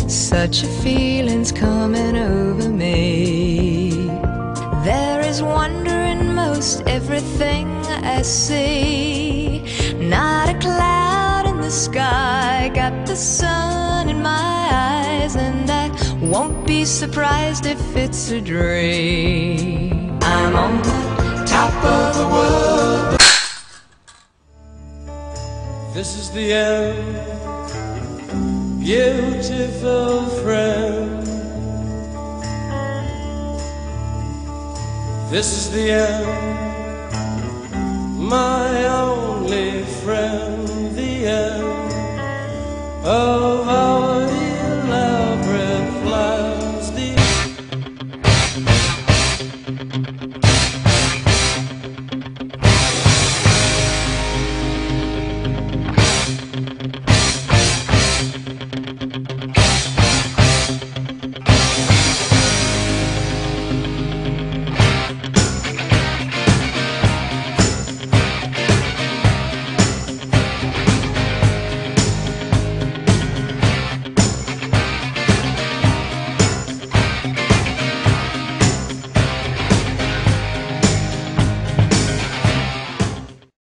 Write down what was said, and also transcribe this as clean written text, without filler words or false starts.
Such a feeling's coming over me. There is wonder in most everything I see. Not a cloud in the sky, got the sun in my eyes, and I won't be surprised if it's a dream. I'm on the top of the world. This is the end, beautiful friend. This is the end, my only friend, the end. Oh.